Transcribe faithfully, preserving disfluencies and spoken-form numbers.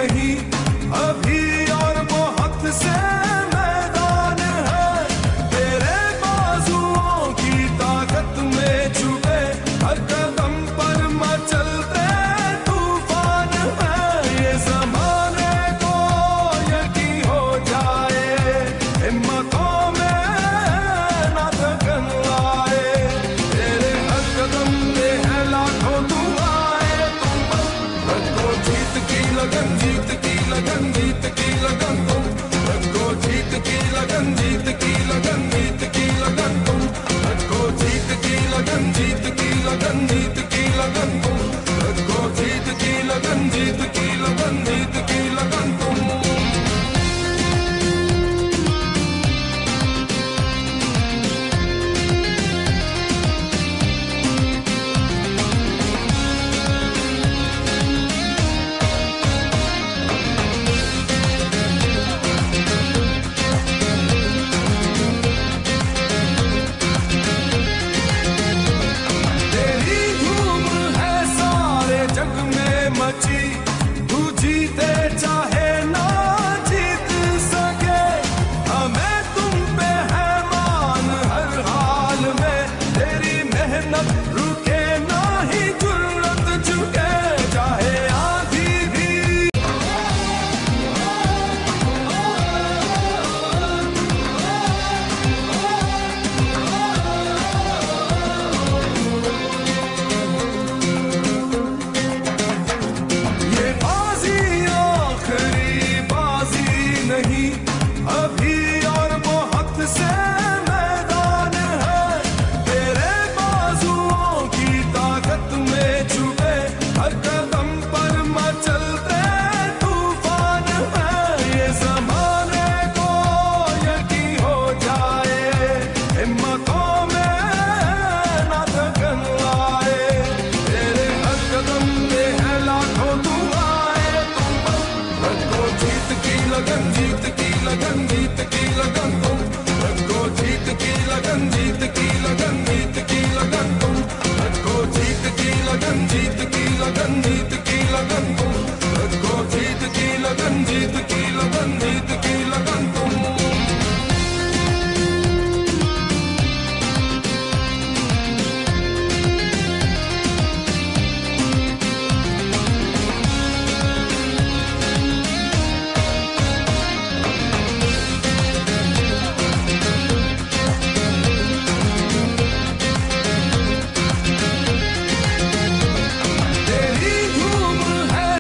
नहीं अभी और बहुत से मैदान है। तेरे बाजुओं की ताकत में छुपे हर कदम पर मचलते तूफान है। ये जमाने को यकीन हो जाए, हिम्मतों में ना थकन आए। तेरे हर कदम पे है लाखों दुआएं, तुम रखो जीत की लगन, जीत की लगन, जीत की लगन तुम रखो, जीत की लगन, जीत की लगन, जीत की लगन तुम रखो, जीत की लगन, जीत की लगन, जीत की लगन तुम रखो, जीत की लगन, जीत की लगन।